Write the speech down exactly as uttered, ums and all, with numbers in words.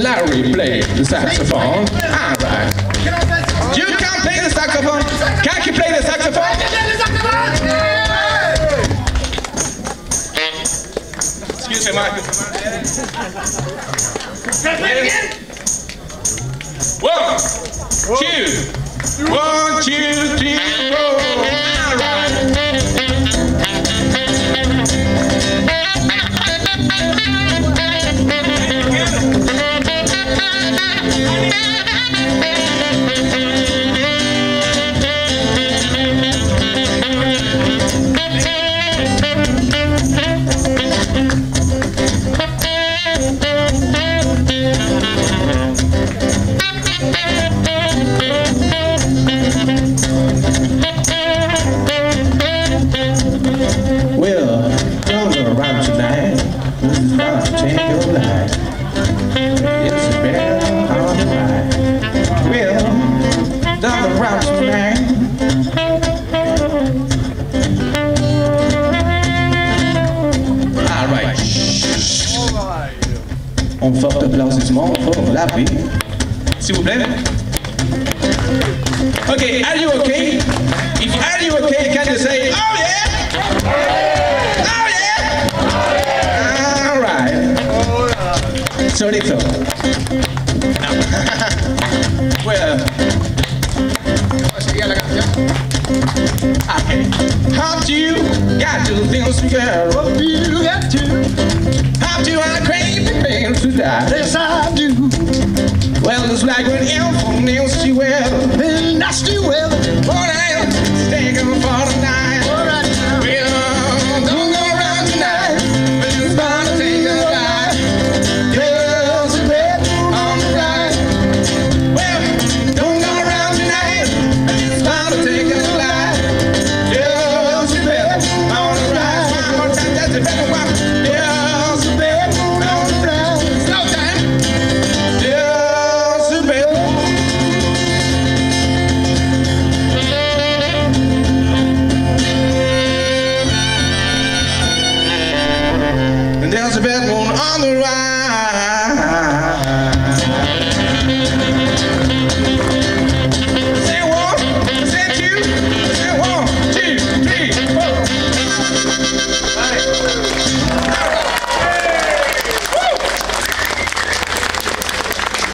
Larry play the saxophone. All right. You can play the saxophone. Can you play the saxophone? Excuse me, Michael. One, two, one, two, three, four. All right. Well, don't go around tonight. This is about to change your life. It's a very hard ride. Well, don't go around tonight. All right. On forte applaudissement pour la vie. S'il vous plaît. Okay, are you okay? If are you okay, can you say, oh yeah? Oh yeah? All right. Solito. Well, okay. How do you got to things together? What do you got to? How do I crave the pain to die? Yes, I do. Well, it's like when elf nails you well, then nasty well.